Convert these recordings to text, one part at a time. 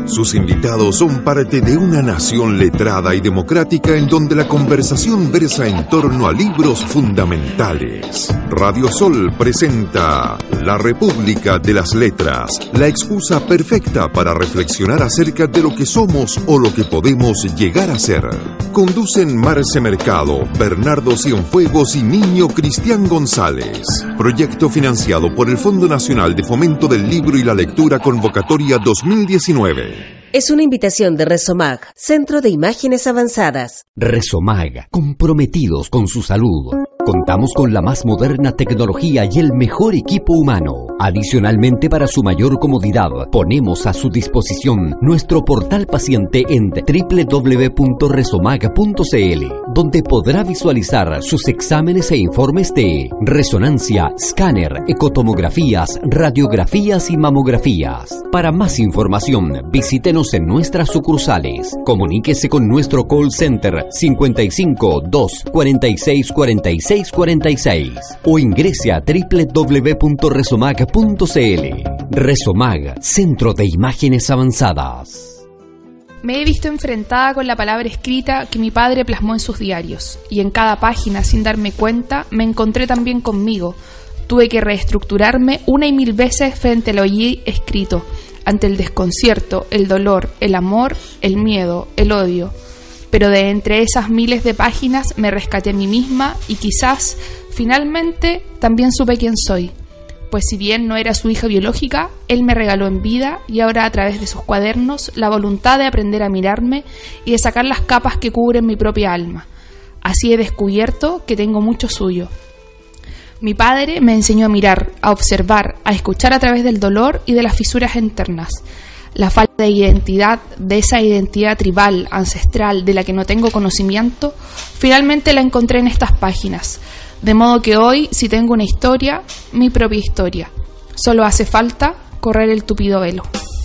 Sus invitados son parte de una nación letrada y democrática en donde la conversación versa en torno a libros fundamentales. Radio Sol presenta La República de las Letras, la excusa perfecta para reflexionar acerca de lo que somos o lo que podemos llegar a ser. Conducen Marce Mercado, Bernardo Cienfuegos y Niño Cristian González. Proyecto financiado por el Fondo Nacional de Fomento del Libro y la Lectura, Convocatoria 2019. Es una invitación de Resomag, Centro de Imágenes Avanzadas. Resomag, comprometidos con su salud. Contamos con la más moderna tecnología y el mejor equipo humano. Adicionalmente, para su mayor comodidad, ponemos a su disposición nuestro portal paciente en www.resomag.cl, donde podrá visualizar sus exámenes e informes de resonancia, escáner, ecotomografías, radiografías y mamografías. Para más información, visítenos en nuestras sucursales. Comuníquese con nuestro call center 55 2 46 46 46 o ingrese a www.resomag.cl. Resomag, Centro de Imágenes Avanzadas. Me he visto enfrentada con la palabra escrita que mi padre plasmó en sus diarios, y en cada página, sin darme cuenta, me encontré también conmigo. Tuve que reestructurarme una y mil veces frente a lo allí escrito, ante el desconcierto, el dolor, el amor, el miedo, el odio. Pero de entre esas miles de páginas me rescaté a mí misma y quizás, finalmente, también supe quién soy. Pues si bien no era su hija biológica, él me regaló en vida y ahora a través de sus cuadernos la voluntad de aprender a mirarme y de sacar las capas que cubren mi propia alma. Así he descubierto que tengo mucho suyo. Mi padre me enseñó a mirar, a observar, a escuchar a través del dolor y de las fisuras internas. La falta de identidad, de esa identidad tribal, ancestral, de la que no tengo conocimiento, finalmente la encontré en estas páginas. De modo que hoy, si tengo una historia, mi propia historia. Solo hace falta correr el tupido velo.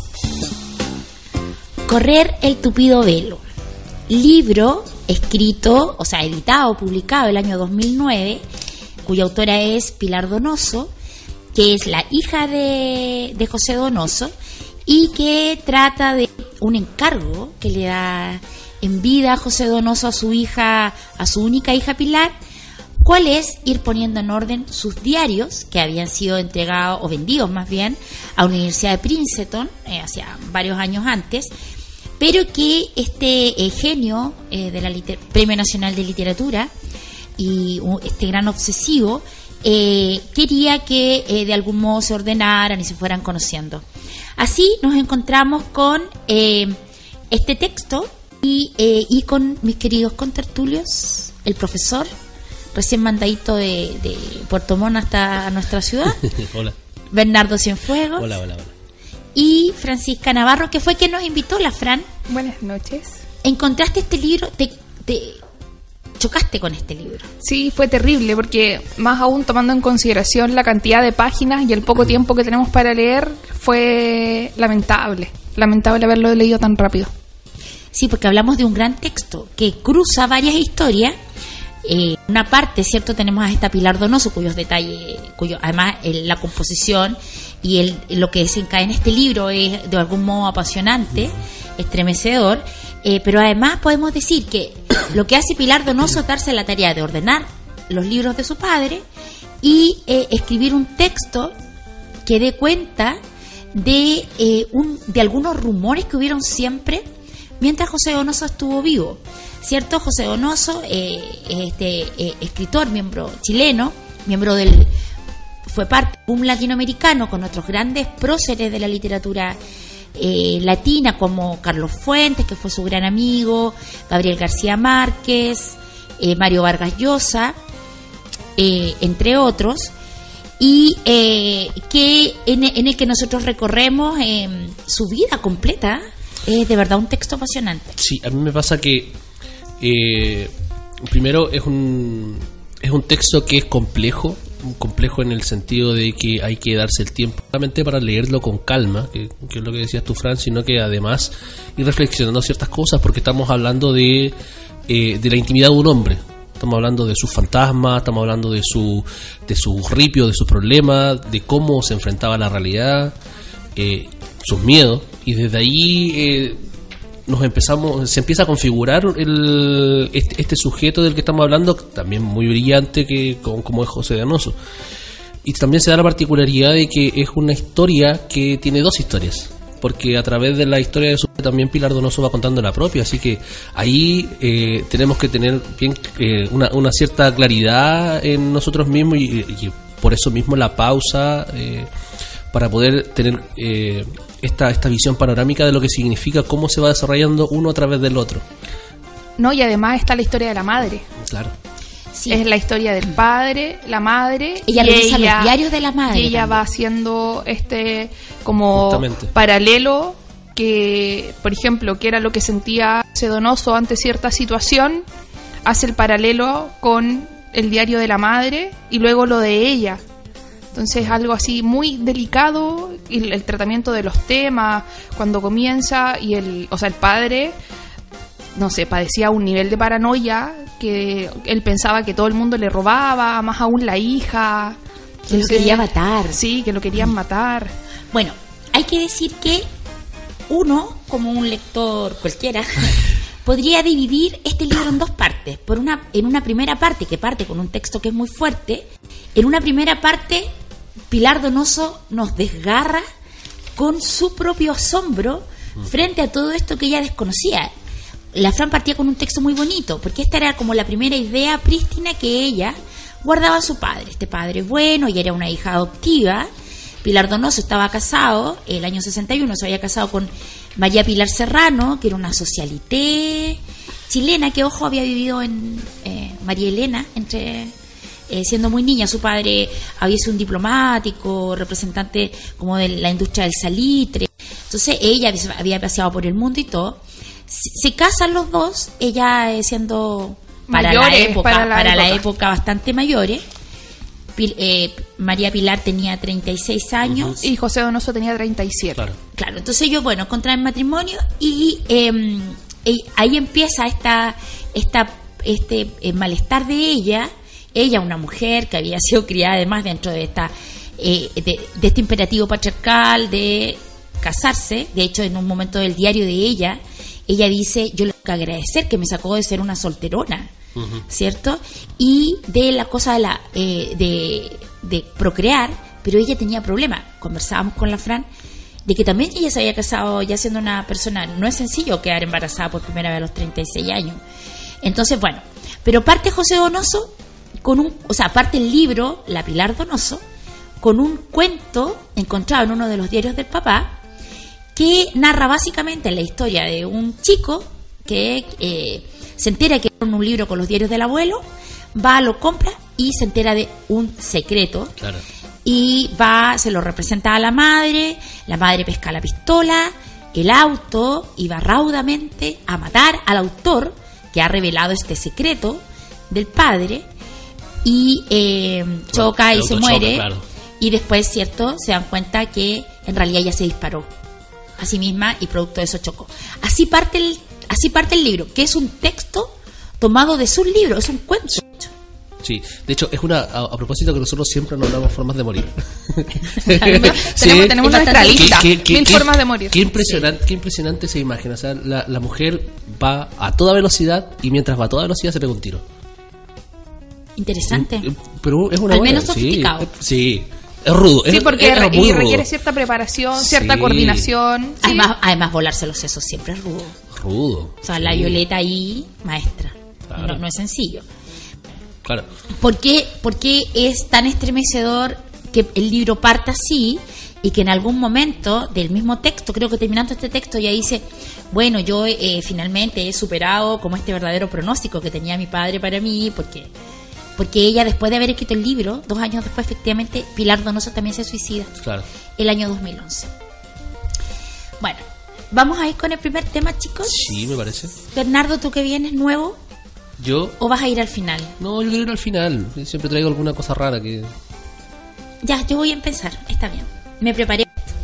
Correr el tupido velo. Libro escrito, o sea, editado, publicado el año 2009, cuya autora es Pilar Donoso, que es la hija de José Donoso, y que trata de un encargo que le da en vida José Donoso a su hija, a su única hija Pilar, cuál es ir poniendo en orden sus diarios que habían sido entregados o vendidos más bien a la Universidad de Princeton hacia varios años antes, pero que este genio del Premio Nacional de Literatura y este gran obsesivo quería que de algún modo se ordenaran y se fueran conociendo. Así nos encontramos con este texto y con mis queridos contertulios, el profesor, recién mandadito de Puerto Montt hasta nuestra ciudad. Hola. Bernardo Cienfuegos. Hola. Y Francisca Navarro, que fue quien nos invitó, la Fran. Buenas noches. ¿Encontraste este libro? ¿Te chocaste con este libro? Sí, fue terrible, porque más aún tomando en consideración la cantidad de páginas y el poco tiempo que tenemos para leer, fue lamentable haberlo leído tan rápido. Sí, porque hablamos de un gran texto que cruza varias historias. Una parte, ¿cierto? Tenemos a esta Pilar Donoso, cuyos detalles, además la composición y lo que desencadena este libro es de algún modo apasionante, estremecedor, pero además podemos decir que lo que hace Pilar Donoso es darse la tarea de ordenar los libros de su padre y escribir un texto que dé cuenta de algunos rumores que hubieron siempre mientras José Donoso estuvo vivo. ¿Cierto? José Donoso, escritor, miembro chileno, fue parte de un latinoamericano con otros grandes próceres de la literatura latina, como Carlos Fuentes, que fue su gran amigo, Gabriel García Márquez, Mario Vargas Llosa, entre otros, y que en el que nosotros recorremos su vida completa. Es de verdad un texto apasionante. Sí, a mí me pasa que primero es un texto que es complejo en el sentido de que hay que darse el tiempo solamente para leerlo con calma, que es lo que decías tú, Fran, sino que además ir reflexionando ciertas cosas, porque estamos hablando de la intimidad de un hombre. Estamos hablando de sus fantasmas, estamos hablando de sus ripios, de sus problemas, de cómo se enfrentaba a la realidad, sus miedos. desde ahí se empieza a configurar este sujeto del que estamos hablando, también muy brillante como es José Donoso. Y también se da la particularidad de que es una historia que tiene dos historias, porque a través de la historia de su también Pilar Donoso va contando la propia, así que ahí tenemos que tener bien una cierta claridad en nosotros mismos y por eso mismo la pausa para poder tener esta visión panorámica de lo que significa cómo se va desarrollando uno a través del otro. No, y además está la historia de la madre. Claro. Sí. Es la historia del padre, la madre. Ella revisa los diarios de la madre. Y ella también va haciendo como justamente paralelo que, por ejemplo, que era lo que sentía Donoso ante cierta situación, hace el paralelo con el diario de la madre y luego lo de ella. Entonces algo así muy delicado, y el tratamiento de los temas cuando comienza, y el padre, no sé, padecía un nivel de paranoia que él pensaba que todo el mundo le robaba, más aún la hija. que lo quería matar. Sí, que lo querían matar. Bueno, hay que decir que uno, como un lector cualquiera, podría dividir este libro en dos partes. En una primera parte, que parte con un texto que es muy fuerte, en una primera parte Pilar Donoso nos desgarra con su propio asombro frente a todo esto que ella desconocía. La Fran partía con un texto muy bonito, porque esta era como la primera idea prístina que ella guardaba a su padre. Este padre bueno, y era una hija adoptiva. Pilar Donoso estaba casado, el año 61 se había casado con María Pilar Serrano, que era una socialité chilena, que ojo, había vivido en María Elena, siendo muy niña. Su padre había sido un diplomático, representante como de la industria del salitre. Entonces ella había paseado por el mundo y todo. Se casan los dos, ella siendo para la época bastante mayores. María Pilar tenía 36 años. Y José Donoso tenía 37. Claro, entonces ellos, contraen matrimonio y ahí empieza este malestar de ella. Ella, una mujer que había sido criada además dentro de este imperativo patriarcal de casarse. De hecho, en un momento del diario de ella dice: yo le tengo que agradecer que me sacó de ser una solterona, ¿cierto? Y de la cosa de procrear, pero ella tenía problemas. Conversábamos con la Fran de que también ella se había casado ya siendo una persona. No es sencillo quedar embarazada por primera vez a los 36 años. Entonces, pero parte José Donoso parte el libro, La Pilar Donoso, con un cuento encontrado en uno de los diarios del papá, que narra básicamente la historia de un chico que se entera que era un libro con los diarios del abuelo, lo compra y se entera de un secreto. Claro. Y se lo representa a la madre pesca la pistola, el auto, y va raudamente a matar al autor que ha revelado este secreto del padre, y choca y se muere. Claro. Y después, ¿cierto?, se dan cuenta que en realidad ella se disparó a sí misma y producto de eso chocó. Así parte el libro, que es un texto tomado de su libro, es un cuento. Sí, de hecho es a propósito que nosotros siempre nos hablamos formas de morir. Tenemos nuestra lista, 1000 formas de morir. Qué impresionante esa imagen. O sea, la mujer va a toda velocidad y mientras va a toda velocidad se pega un tiro. Interesante. Pero es una al menos sofisticado. Sí. Es rudo. Sí, porque requiere rudo. Cierta preparación, cierta coordinación. Sí. Además, volarse los sesos siempre es rudo. Rudo. O sea, la Violeta ahí, maestra. Claro. No es sencillo. Claro. ¿Por qué es tan estremecedor que el libro parta así y que en algún momento del mismo texto, creo que terminando este texto, ya dice: bueno, yo finalmente he superado como este verdadero pronóstico que tenía mi padre para mí, porque ella, después de haber escrito el libro, 2 años después, efectivamente, Pilar Donoso también se suicida. Claro. El año 2011. Bueno, ¿vamos a ir con el primer tema, chicos? Sí, me parece. Bernardo, ¿tú que vienes nuevo? ¿Yo? ¿O vas a ir al final? No, yo quiero ir al final. Siempre traigo alguna cosa rara que... Ya, yo voy a empezar. Está bien. Me preparé.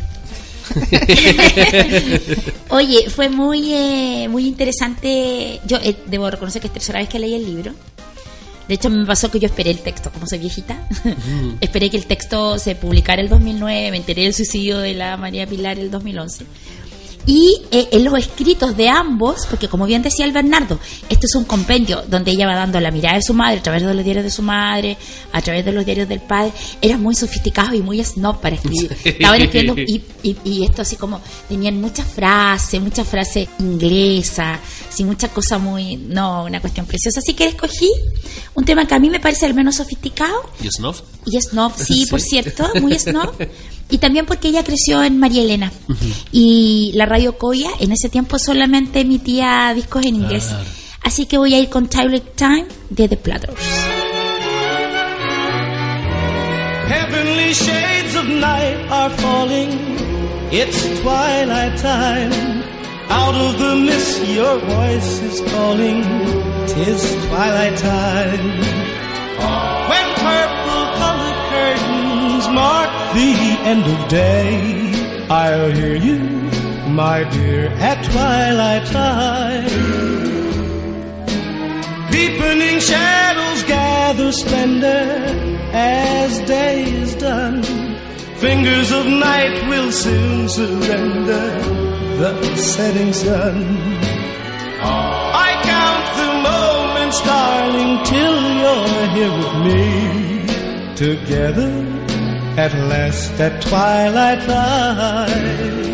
Oye, fue muy interesante. Yo debo reconocer que es tercera vez que leí el libro. De hecho, me pasó que yo esperé el texto, como soy viejita. Esperé que el texto se publicara el 2009, me enteré del suicidio de la María Pilar el 2011. Y en los escritos de ambos, porque como bien decía el Bernardo, esto es un compendio donde ella va dando la mirada de su madre a través de los diarios de su madre, a través de los diarios del padre. Eran muy sofisticados y muy snob para escribir. Estaban escribiendo y esto así como tenían muchas frases inglesas, así muchas cosas muy... No, una cuestión preciosa. Así que escogí un tema que a mí me parece al menos sofisticado. ¿Y snob? Y snob, sí, por cierto, muy snob. Y también porque ella creció en María Elena. Y la radio Coya en ese tiempo solamente emitía discos en inglés. Así que voy a ir con Twilight Time de The Platters. Heavenly shades of night are falling. It's twilight time. Out of the mist your voice is calling. 'Tis twilight time. When purple-colored curtains mark the end of day, I'll hear you, my dear, at twilight time. Deepening shadows gather splendor as day is done. Fingers of night will soon surrender the setting sun. I count the moments, darling, till you're here with me. Together at last at twilight time.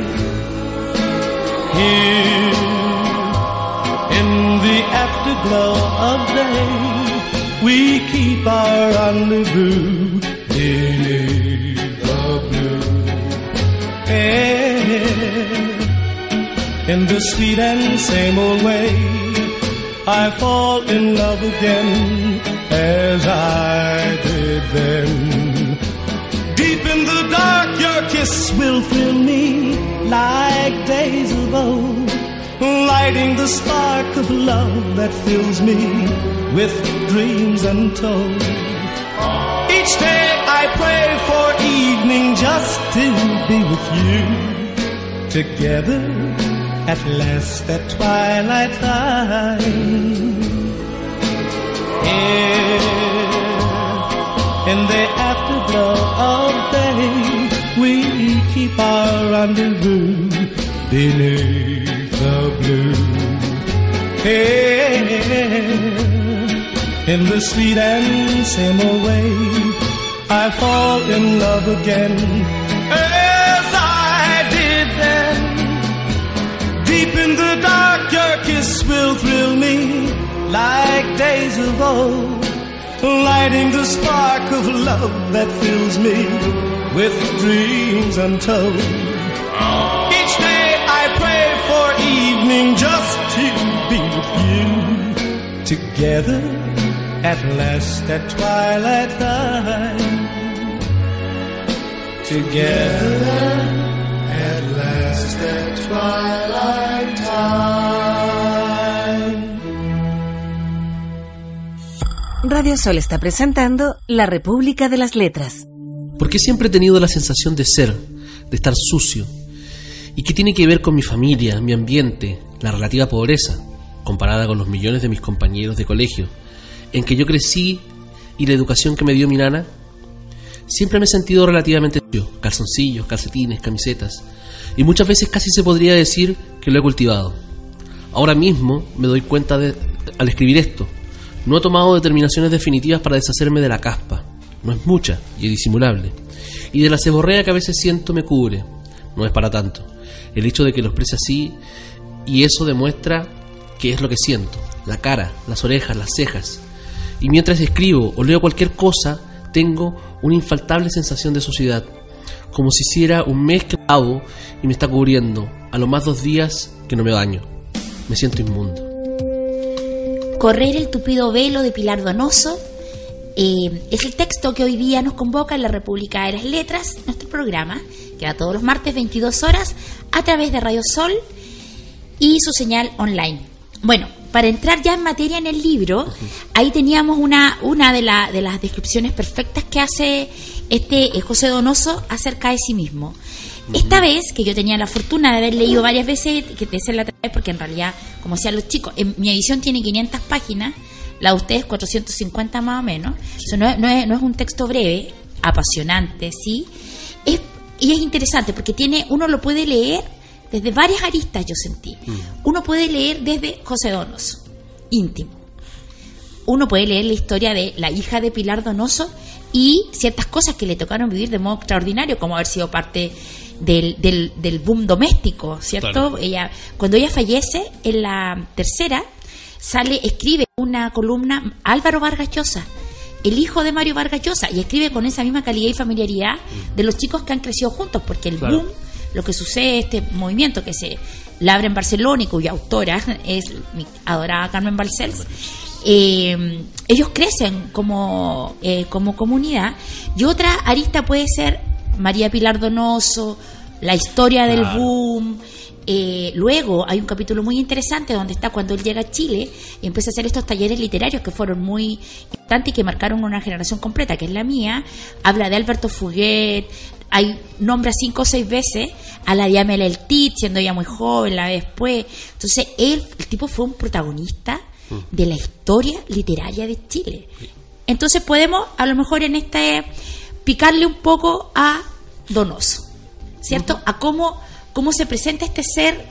Here in the afterglow of day, we keep our rendezvous beneath the blue air. In the sweet and same old way, I fall in love again as I did then. Deep in the dark, your kiss will thrill me like days of old, lighting the spark of love that fills me with dreams untold. Each day I pray for evening just to be with you. Together at last at twilight time. In the afterglow of day, we keep our rendezvous beneath the blue air. In the sweet and same old way, I fall in love again as I did then. Deep in the dark, your kiss will thrill me like days of old, lighting the spark of love that fills me with dreams untold. Each day I pray for evening just to be with you. Together at last at twilight time. Together at last at twilight time. Radio Sol está presentando La República de las Letras. Porque siempre he tenido la sensación de ser, de estar sucio, y que tiene que ver con mi familia, mi ambiente, la relativa pobreza, comparada con los millones de mis compañeros de colegio, en que yo crecí, y la educación que me dio mi nana. Siempre me he sentido relativamente sucio, calzoncillos, calcetines, camisetas, y muchas veces casi se podría decir que lo he cultivado. Ahora mismo me doy cuenta al escribir esto, no he tomado determinaciones definitivas para deshacerme de la caspa. No es mucha y es disimulable. Y de la ceborrea que a veces siento me cubre. No es para tanto. El hecho de que lo exprese así, y eso demuestra que es lo que siento. La cara, las orejas, las cejas. Y mientras escribo o leo cualquier cosa, tengo una infaltable sensación de suciedad. Como si hiciera un mes que lavo y me está cubriendo. A lo más 2 días que no me baño. Me siento inmundo. Correr el tupido velo de Pilar Donoso es el texto que hoy día nos convoca en la República de las Letras, nuestro programa, que va todos los martes 22 horas a través de Radio Sol y su señal online. Bueno, para entrar ya en materia en el libro, ahí teníamos una de las descripciones perfectas que hace José Donoso acerca de sí mismo. Esta vez, que yo tenía la fortuna de haber leído varias veces, que te sé la otra vez, porque en realidad, como decían los chicos, mi edición tiene 500 páginas, la de ustedes 450 más o menos. Sí. Eso no es un texto breve, apasionante, ¿sí? Y es interesante porque uno lo puede leer desde varias aristas, yo sentí. Uno puede leer desde José Donoso, íntimo. Uno puede leer la historia de la hija de Pilar Donoso y ciertas cosas que le tocaron vivir de modo extraordinario, como haber sido parte del boom doméstico, ¿cierto? Claro. Cuando ella fallece, en la tercera, escribe una columna Álvaro Vargas Llosa, el hijo de Mario Vargas Llosa, y escribe con esa misma calidad y familiaridad de los chicos que han crecido juntos, porque el boom, lo que sucede, este movimiento que se labra en Barcelona y cuya autora es mi adorada Carmen Balcells, ellos crecen como comunidad. Y otra arista puede ser María Pilar Donoso, la historia del boom. Luego hay un capítulo muy interesante donde está cuando él llega a Chile y empieza a hacer estos talleres literarios que fueron muy importantes y que marcaron una generación completa, que es la mía. Habla de Alberto Fuguet, nombra 5 o 6 veces a la Diamela El Tit, siendo ella muy joven, la vez después. Entonces el tipo fue un protagonista de la historia literaria de Chile. Entonces podemos a lo mejor en picarle un poco a Donoso, ¿cierto? A cómo se presenta este ser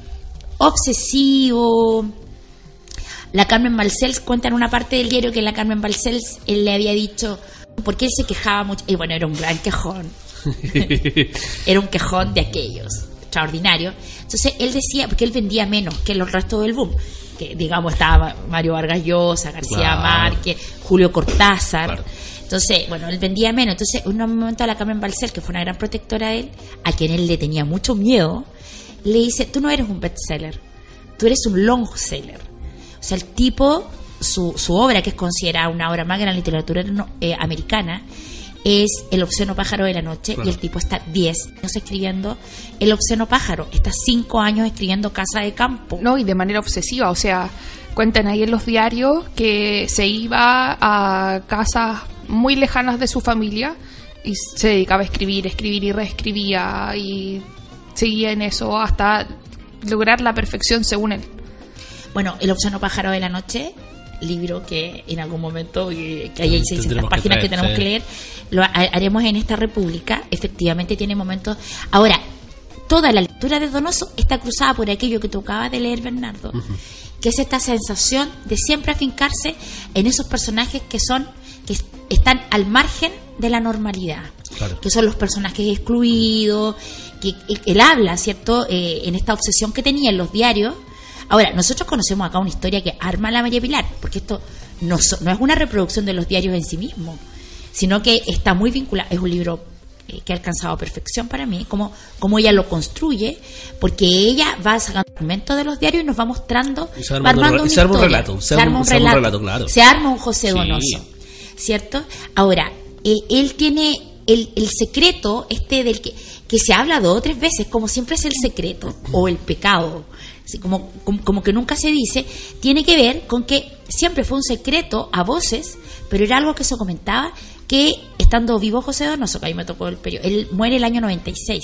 obsesivo. La Carmen Balcells cuenta en una parte del diario que la Carmen Balcells él le había dicho, porque él se quejaba mucho, y bueno, era un gran quejón. Era un quejón de aquellos, extraordinario. Entonces él decía, porque él vendía menos que los restos del boom, que digamos estaba Mario Vargas Llosa, García Márquez, Julio Cortázar. Entonces, bueno, él vendía menos. Entonces, en un momento a la Carmen Balcells, que fue una gran protectora de él, a quien él le tenía mucho miedo, le dice, tú no eres un bestseller, tú eres un long seller. O sea, el tipo, su obra, que es considerada una obra más grande en la literatura americana, es El obsceno pájaro de la noche, y el tipo está 10 años escribiendo El obsceno pájaro, está 5 años escribiendo Casa de Campo. No, y de manera obsesiva, o sea, cuentan ahí en los diarios que se iba a casas muy lejanas de su familia y se dedicaba a escribir y reescribía y seguía en eso hasta lograr la perfección según él. Bueno, El obsceno pájaro de la noche, libro que en algún momento, que hay 600 páginas que tenemos que leer, lo haremos en esta república. Efectivamente tiene momentos. Ahora, toda la lectura de Donoso está cruzada por aquello que tú acabas de leer, Bernardo, que es esta sensación de siempre afincarse en esos personajes que están al margen de la normalidad, que son los personajes excluidos, que él habla, ¿cierto?, en esta obsesión que tenía en los diarios. Ahora, nosotros conocemos acá una historia que arma la María Pilar, porque esto no es una reproducción de los diarios en sí mismo, sino que está muy vinculado. Es un libro que ha alcanzado perfección para mí, como ella lo construye, porque ella va sacando fragmentos de los diarios y nos va mostrando, se arma un relato, claro. Se arma un José Donoso, ¿cierto? Ahora, él tiene el secreto del que se habla 2 o 3 veces, como siempre es el secreto o el pecado, así como que nunca se dice, tiene que ver con que siempre fue un secreto a voces, pero era algo que se comentaba, que estando vivo José Donoso, que a mí me tocó el periodo, él muere el año 96,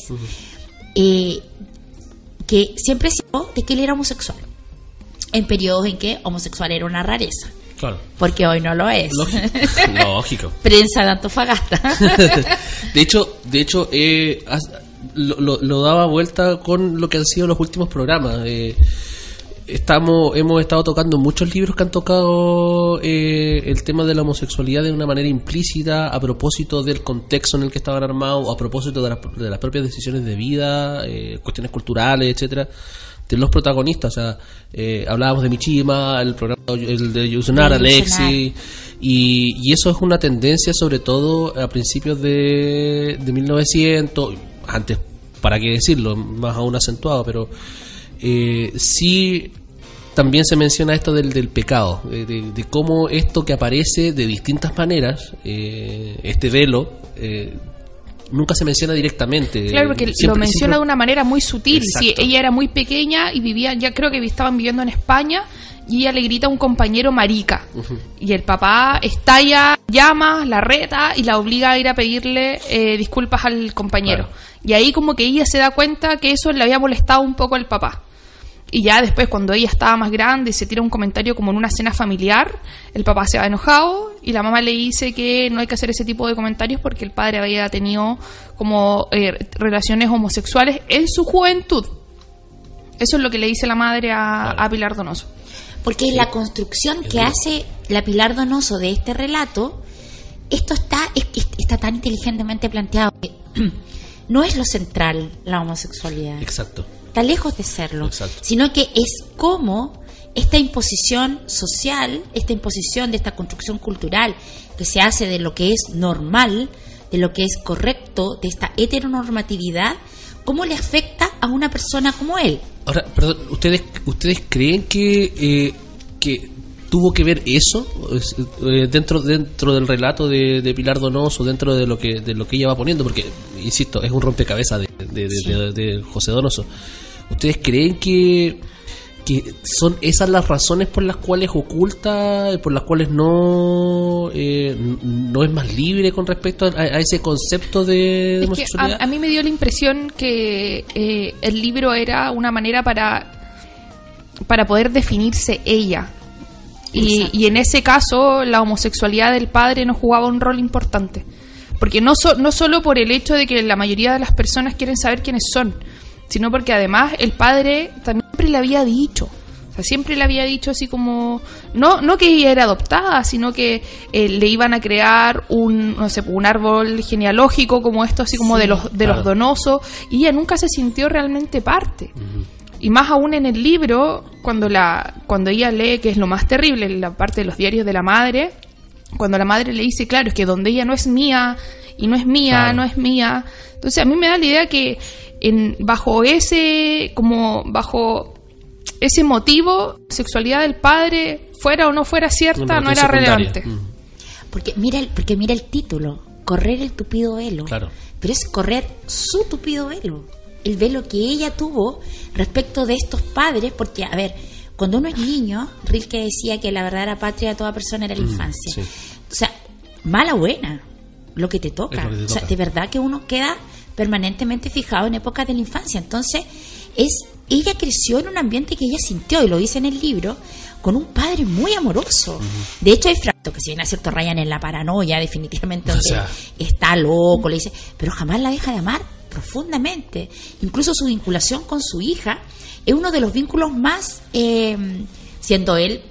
que siempre se habló de que él era homosexual, en periodos en que homosexual era una rareza. Claro. Porque hoy no lo es. Lógico. Prensa de Antofagasta. De hecho, lo daba vuelta con lo que han sido los últimos programas. Hemos estado tocando muchos libros que han tocado el tema de la homosexualidad de una manera implícita, a propósito del contexto en el que estaban armados, o a propósito de las propias decisiones de vida, cuestiones culturales, etcétera, de los protagonistas. O sea, hablábamos de Michima, el programa de Yusunar, Alexi, y eso es una tendencia, sobre todo a principios de 1900, antes, para qué decirlo, más aún acentuado, pero sí también se menciona esto del pecado, de cómo esto que aparece de distintas maneras, este velo, nunca se menciona directamente. Claro, porque lo menciona de una manera muy sutil. Sí, ella era muy pequeña y vivía, ya creo que estaban viviendo en España, y ella le grita a un compañero marica. Y el papá estalla, llama, la reta y la obliga a ir a pedirle disculpas al compañero. Claro. Y ahí como que ella se da cuenta que eso le había molestado un poco al papá. Y ya después, cuando ella estaba más grande y se tira un comentario como en una cena familiar, el papá se va enojado y la mamá le dice que no hay que hacer ese tipo de comentarios porque el padre había tenido como relaciones homosexuales en su juventud. Eso es lo que le dice la madre a Pilar Donoso. Porque la construcción que hace la Pilar Donoso de este relato, esto está tan inteligentemente planteado que no es lo central la homosexualidad. Exacto. Está lejos de serlo. Exacto. Sino que es como esta imposición social, esta imposición de esta construcción cultural que se hace de lo que es normal, de lo que es correcto, de esta heteronormatividad, cómo le afecta a una persona como él. Ahora, perdón, ¿ustedes creen que tuvo que ver eso dentro del relato de Pilar Donoso, dentro de lo que ella va poniendo? Porque, insisto, es un rompecabezas de José Donoso. ¿Ustedes creen que son esas las razones por las cuales oculta, por las cuales no es más libre con respecto a ese concepto de homosexualidad? A mí me dio la impresión que el libro era una manera para poder definirse ella. Y en ese caso la homosexualidad del padre no jugaba un rol importante. Porque no solo por el hecho de que la mayoría de las personas quieren saber quiénes son, sino porque además el padre también siempre le había dicho, o sea, siempre le había dicho así como, no que ella era adoptada, sino que le iban a crear un árbol genealógico como esto, así como de los Donoso, y ella nunca se sintió realmente parte. Uh-huh. Y más aún en el libro, cuando ella lee, que es lo más terrible, la parte de los diarios de la madre, cuando la madre le dice, claro, es que donde ella no es mía, y no es mía, claro, no es mía. Entonces a mí me da la idea que bajo ese motivo, la sexualidad del padre, fuera o no fuera cierta, no era relevante. Porque mira el título, correr el tupido velo. Claro. Pero es correr su tupido velo, el velo que ella tuvo respecto de estos padres, porque, a ver, cuando uno es niño, Rilke decía que la verdadera patria de toda persona era la infancia. Sí. O sea, mala o buena, lo que te toca. O sea, de verdad que uno queda permanentemente fijado en épocas de la infancia. Entonces, ella creció en un ambiente que ella sintió, y lo dice en el libro, con un padre muy amoroso. Uh-huh. De hecho, hay fragmentos que si bien a cierto rayan en la paranoia, definitivamente, donde está loco, le dice, pero jamás la deja de amar profundamente. Incluso su vinculación con su hija es uno de los vínculos más, siendo él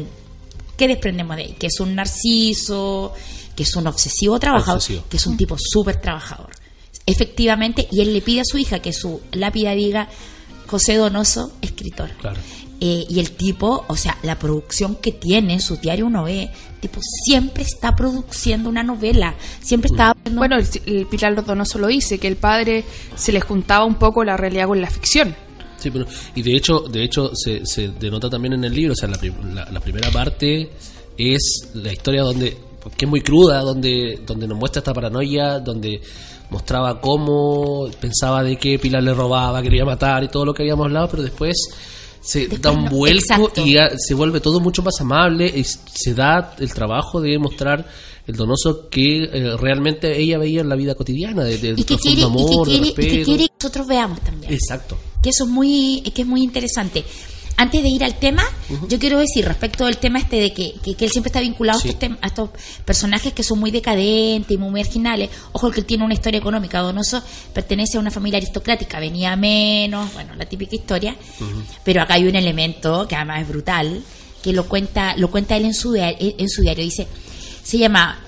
¿qué desprendemos de él? Que es un narciso, que es un obsesivo trabajador, que es un tipo súper trabajador. Efectivamente, y él le pide a su hija que su lápida diga José Donoso, escritor. Claro. Y el tipo, o sea, la producción que tiene en sus diarios, uno ve, tipo, siempre está produciendo una novela, siempre está... Bueno, el Pilar Donoso lo dice, que el padre se le juntaba un poco la realidad con la ficción. Sí, pero, y de hecho se denota también en el libro, o sea, la primera parte es la historia que es muy cruda, donde nos muestra esta paranoia, donde mostraba cómo pensaba de que Pilar le robaba, quería matar y todo lo que habíamos hablado, pero después da un vuelco y se vuelve todo mucho más amable, y se da el trabajo de mostrar el Donoso que realmente ella veía en la vida cotidiana, de profundo amor, de respeto. Y que quiere que nosotros veamos también. Exacto. Que eso es muy interesante. Antes de ir al tema, yo quiero decir respecto del tema de que él siempre está vinculado a estos personajes que son muy decadentes y muy marginales. Ojo, que él tiene una historia económica. Donoso pertenece a una familia aristocrática, venía menos, bueno, la típica historia. Pero acá hay un elemento que además es brutal, que lo cuenta él en su diario. Dice, se llama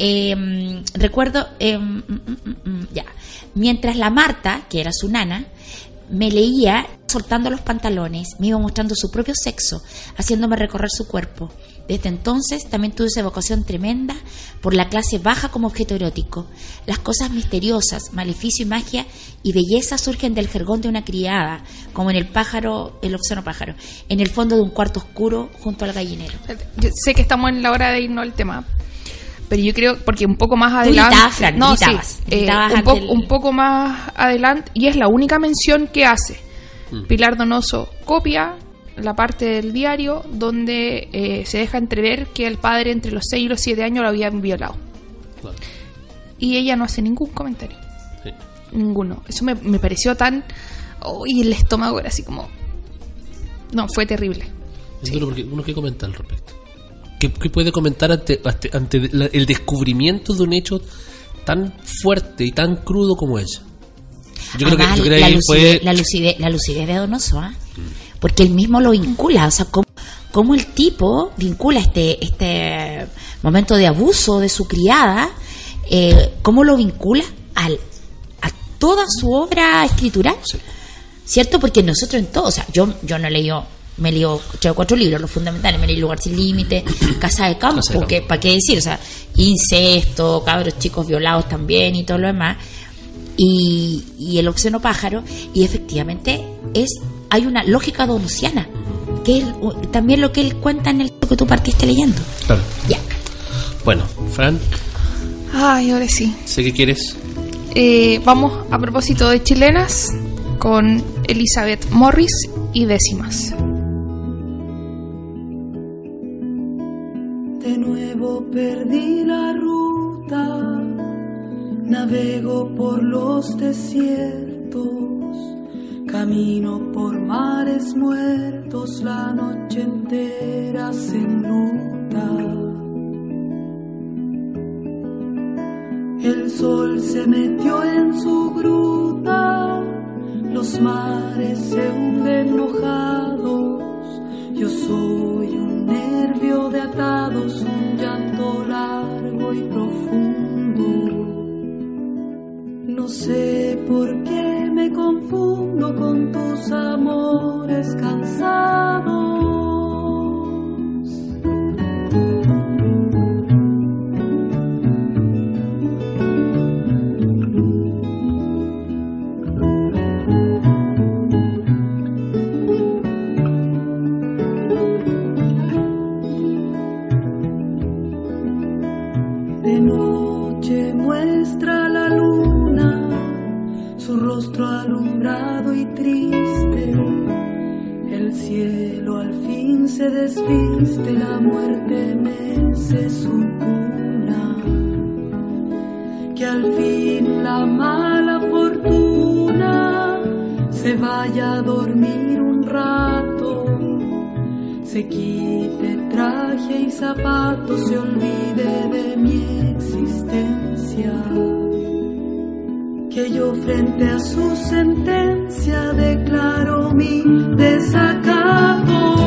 mientras la Marta, que era su nana, me leía soltando los pantalones, me iba mostrando su propio sexo, haciéndome recorrer su cuerpo. Desde entonces también tuve esa vocación tremenda por la clase baja como objeto erótico. Las cosas misteriosas, maleficio y magia y belleza surgen del jergón de una criada, como en el obsceno pájaro, en el fondo de un cuarto oscuro junto al gallinero. Yo sé que estamos en la hora de irnos al tema, pero yo creo, porque un poco más adelante... un poco más adelante, y es la única mención que hace. Pilar Donoso copia la parte del diario donde se deja entrever que el padre entre los 6 y los 7 años lo habían violado. Claro. Y ella no hace ningún comentario. Sí. Ninguno. Eso me pareció tan... y el estómago era así como... No, fue terrible. Sí. Porque uno, ¿qué comenta al respecto? ¿Qué puede comentar ante el descubrimiento de un hecho tan fuerte y tan crudo como ese? Yo creo que ahí fue la lucidez de Donoso, porque él mismo lo vincula, o sea, cómo el tipo vincula este momento de abuso de su criada, cómo lo vincula a toda su obra escritural, ¿cierto? Porque nosotros en todo, o sea, yo no he leído, me he leído 3 o 4 libros, los fundamentales, me he leído Lugar sin Límite, Casa de Campo, porque, ¿para qué decir? O sea, incesto, cabros chicos violados también y todo lo demás, y El obsceno pájaro, y efectivamente hay una lógica donosiana, que es también lo que él cuenta en el que tú partiste leyendo. Claro. Ya. Bueno, Fran. Ay, ahora sí. Sé que quieres. Vamos a propósito de chilenas con Elizabeth Morris y Décimas. De nuevo perdí la ruta, navego por los desiertos, camino por mares muertos, la noche entera se enluta. El sol se metió en su gruta, los mares se hunden mojados, yo soy un nervio de atados, un llanto largo y profundo. No sé por qué me confundo con tus amores cansados. De noche muestra la luna su rostro alumbrado y triste, el cielo al fin se desviste, la muerte mece su cuna, que al fin la mala fortuna se vaya a dormir un rato, se quite traje y zapatos, se olvide de mi existencia, que yo frente a su sentencia declaro mi desacato.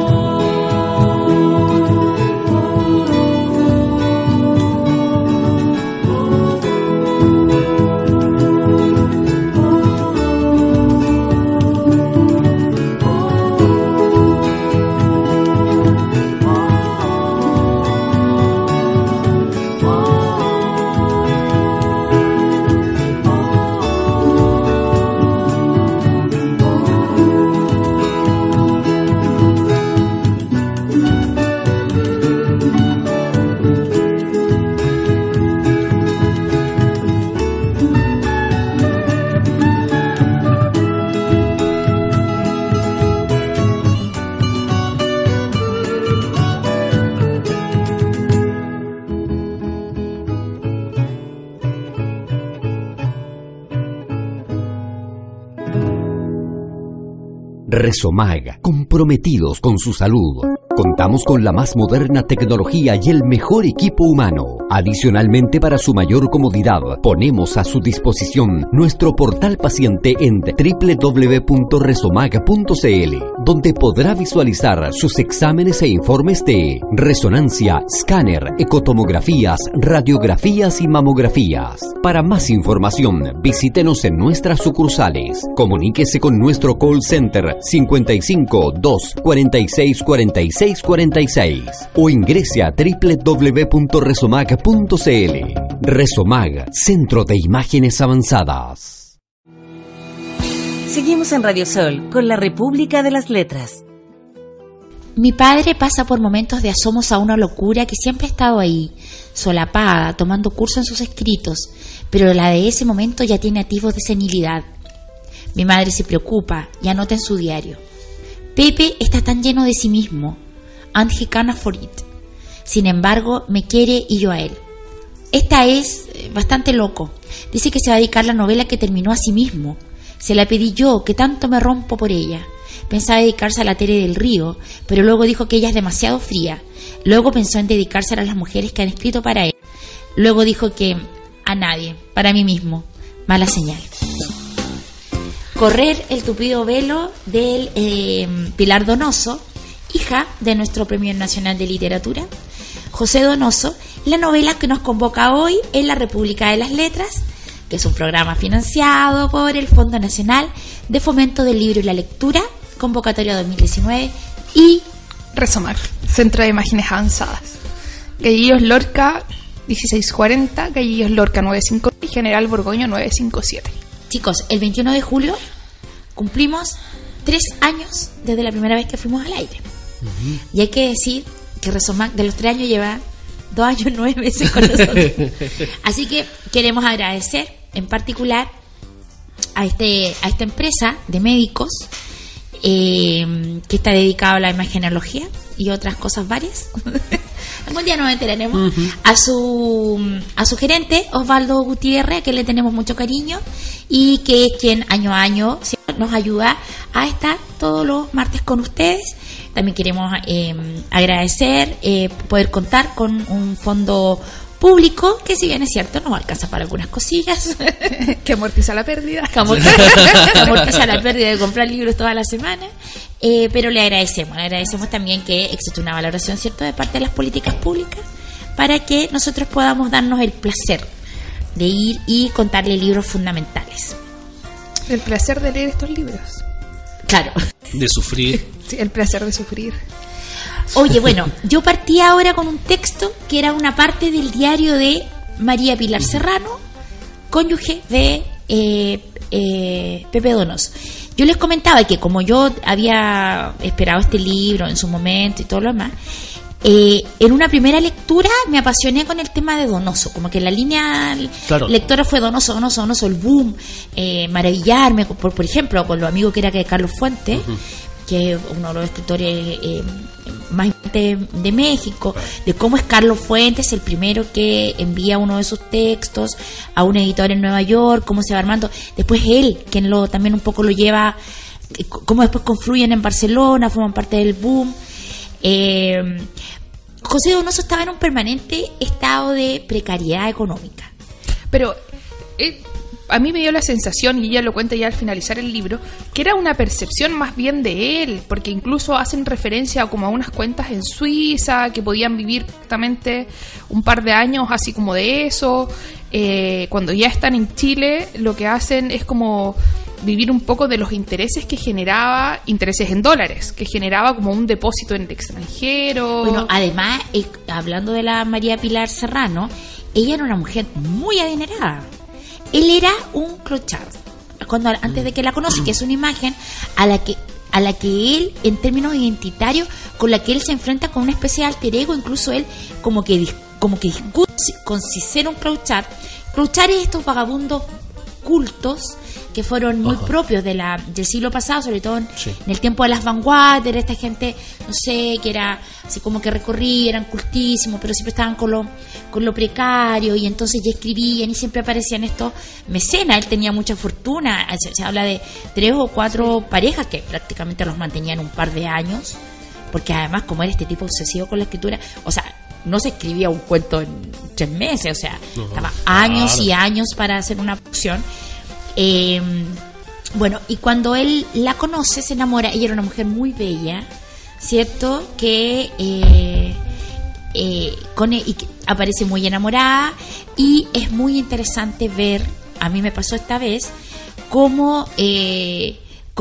Resomag, comprometidos con su salud. Contamos con la más moderna tecnología y el mejor equipo humano. Adicionalmente, para su mayor comodidad, ponemos a su disposición nuestro portal paciente en www.resomag.cl, donde podrá visualizar sus exámenes e informes de resonancia, escáner, ecotomografías, radiografías y mamografías. Para más información, visítenos en nuestras sucursales. Comuníquese con nuestro call center 55 2 46 46 46 o ingrese a www.resomag.cl. Resomag, Centro de Imágenes Avanzadas. Seguimos en Radio Sol con la República de las Letras. Mi padre pasa por momentos de asomos a una locura que siempre ha estado ahí, solapada, tomando curso en sus escritos, pero la de ese momento ya tiene atisbos de senilidad. Mi madre se preocupa y anota en su diario: Pepe está tan lleno de sí mismo, and he can't afford it. Sin embargo, me quiere y yo a él. Esta es bastante loco. Dice que se va a dedicar a la novela que terminó a sí mismo. Se la pedí yo, que tanto me rompo por ella. Pensaba dedicarse a la Tere del Río, pero luego dijo que ella es demasiado fría. Luego pensó en dedicarse a las mujeres que han escrito para él. Luego dijo que a nadie, para mí mismo. Mala señal. Correr el tupido velo del Pilar Donoso, hija de nuestro Premio Nacional de Literatura, José Donoso, la novela que nos convoca hoy en La República de las Letras, que es un programa financiado por el Fondo Nacional de Fomento del Libro y la Lectura, convocatoria 2019, y Resomar, Centro de Imágenes Avanzadas. Gallillos Lorca 1640, Gallillos Lorca 95 y General Borgoño 957. Chicos, el 21 de julio cumplimos 3 años desde la primera vez que fuimos al aire. Y hay que decir que Resomac de los 3 años lleva 2 años 9 meses con nosotros. Así que queremos agradecer en particular a esta empresa de médicos que está dedicada a la imagenología y otras cosas varias. Algún día nos enteraremos. A su gerente, Osvaldo Gutiérrez, a quien le tenemos mucho cariño y que es quien año a año nos ayuda a estar todos los martes con ustedes. También queremos agradecer poder contar con un fondo público que, si bien es cierto, nos alcanza para algunas cosillas. Que amortiza la pérdida. Que amortiza la pérdida de comprar libros toda la semana. Pero le agradecemos también que existe una valoración, ¿cierto?, de parte de las políticas públicas para que nosotros podamos darnos el placer de ir y contarle libros fundamentales. El placer de leer estos libros. Claro. De sufrir. Sí, el placer de sufrir. Oye, bueno, yo partí ahora con un texto que era una parte del diario de María Pilar Serrano, cónyuge de Pepe Donoso. Yo les comentaba que como yo había esperado este libro en su momento y todo lo demás, en una primera lectura me apasioné con el tema de Donoso, como que la línea lectora fue Donoso, el boom, maravillarme, por ejemplo, con lo amigo que era que Carlos Fuentes, que es uno de los escritores más de México, de cómo es Carlos Fuentes el primero que envía uno de sus textos a un editor en Nueva York, cómo se va armando, después él, quien también un poco lo lleva, cómo después confluyen en Barcelona, forman parte del boom. José Donoso estaba en un permanente estado de precariedad económica. Pero a mí me dio la sensación, y ella lo cuenta ya al finalizar el libro, que era una percepción más bien de él, porque incluso hacen referencia como a unas cuentas en Suiza, que podían vivir perfectamente un par de años así como de eso. Cuando ya están en Chile, lo que hacen es como vivir un poco de los intereses que generaba, intereses en dólares, que generaba como un depósito en el extranjero. Bueno, además, hablando de la María Pilar Serrano, ella era una mujer muy adinerada. Él era un clochard, antes de que la conoce, que es una imagen a la que él, en términos identitarios, con la que él se enfrenta con una especie de alter ego, incluso él como que discute con si ser un clochard. Clochard es estos vagabundos cultos que fueron muy propios del siglo pasado, sobre todo en el tiempo de las vanguardias, esta gente, no sé, que era así como que recorrían, eran cultísimos, pero siempre estaban con lo precario, y entonces ya escribían y siempre aparecían estos mecenas. Él tenía mucha fortuna, se habla de 3 o 4 parejas que prácticamente los mantenían un par de años, porque además, como era este tipo obsesivo con la escritura, o sea, no se escribía un cuento en 3 meses, o sea, estaba años y años para hacer una producción. Bueno, y cuando él la conoce, se enamora. Ella era una mujer muy bella, ¿cierto? Que y que aparece muy enamorada, y es muy interesante ver, a mí me pasó esta vez, cómo es,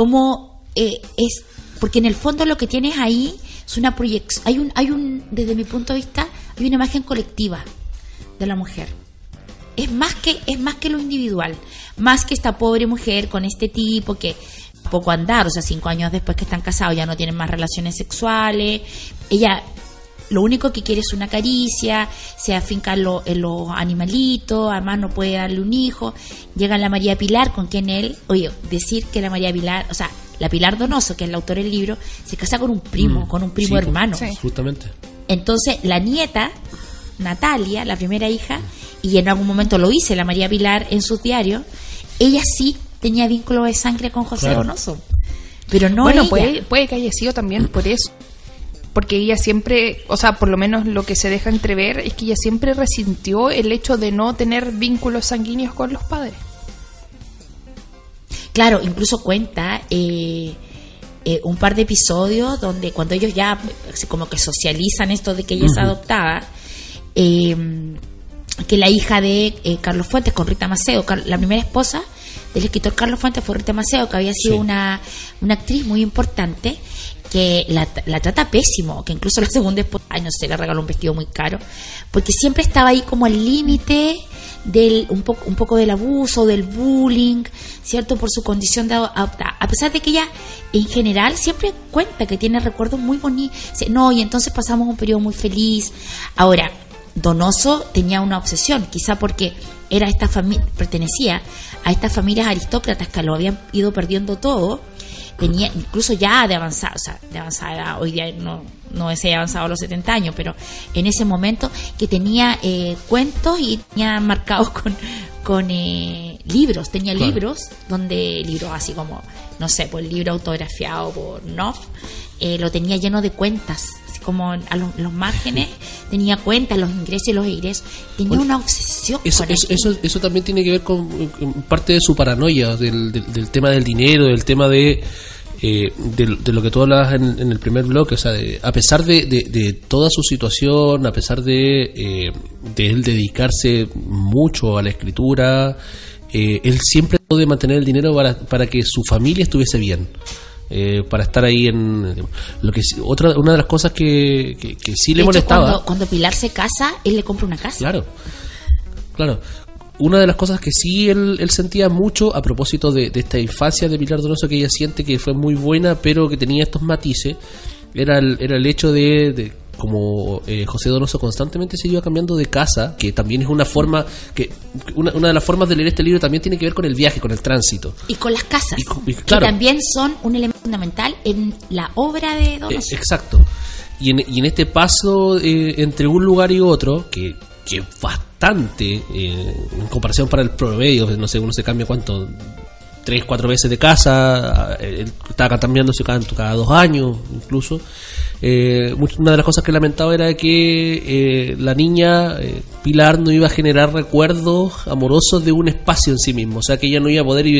porque en el fondo lo que tienes ahí es una proyección, desde mi punto de vista, hay una imagen colectiva de la mujer. Es más que lo individual, más que esta pobre mujer con este tipo que poco andar, o sea, 5 años después que están casados ya no tienen más relaciones sexuales. Ella lo único que quiere es una caricia, se afinca en los animalitos, además no puede darle un hijo. Llega la María Pilar, con quien él, decir que la María Pilar, o sea, la Pilar Donoso, que es la autora del libro, se casa con un primo, hermano. Sí. Justamente. Entonces, la nieta, Natalia, la primera hija, y en algún momento lo dice la María Pilar en sus diarios, ella sí tenía vínculo de sangre con José Donoso, pero no ella. Puede que haya sido también por eso, porque ella siempre, o sea, por lo menos lo que se deja entrever es que ella siempre resintió el hecho de no tener vínculos sanguíneos con los padres. Claro, incluso cuenta un par de episodios donde cuando ellos ya así como que socializan esto de que ella es adoptada, que la hija de Carlos Fuentes con Rita Macedo, la primera esposa del escritor Carlos Fuentes fue Rita Macedo, que había sido una actriz muy importante, que la trata pésimo, que incluso la segunda esposa, no sé, le regaló un vestido muy caro, porque siempre estaba ahí como al límite del un poco del abuso, del bullying, ¿cierto? Por su condición de adoptada. A pesar de que ella, en general, siempre cuenta que tiene recuerdos muy bonitos. No, y entonces pasamos un periodo muy feliz. Ahora, Donoso tenía una obsesión, quizá porque era pertenecía a estas familias aristócratas que lo habían ido perdiendo todo. Tenía incluso ya de avanzada edad, hoy día no es avanzado a los 70 años, pero en ese momento que tenía cuentos y tenía marcados con libros, tenía libros así como, no sé, pues el libro autografiado por Knopf, lo tenía lleno de cuentas, así como a los márgenes tenía cuentas, los ingresos y los egresos, tenía una obsesión con eso también tiene que ver con parte de su paranoia del tema del dinero, del tema de lo que tú hablabas en el primer bloque, o sea, a pesar de toda su situación, a pesar de él dedicarse mucho a la escritura, él siempre trató de mantener el dinero para que su familia estuviese bien, para estar ahí en lo que una de las cosas que sí le molestaba. Cuando Pilar se casa, él le compra una casa. Claro. Una de las cosas que sí él sentía mucho a propósito de esta infancia de Pilar Donoso, que ella siente que fue muy buena, pero que tenía estos matices, era el hecho de como José Donoso constantemente se iba cambiando de casa, que también es una forma una de las formas de leer este libro también tiene que ver con el viaje, con el tránsito y con las casas, y claro, que también son un elemento fundamental en la obra de Donoso. Exacto. Y en este paso entre un lugar y otro, que bastante en comparación para el promedio, no sé, uno se cambia cuánto, 3-4 veces de casa, estaba cambiándose cada 2 años incluso. Una de las cosas que lamentaba era que la niña Pilar no iba a generar recuerdos amorosos de un espacio en sí mismo, o sea que ella no iba a poder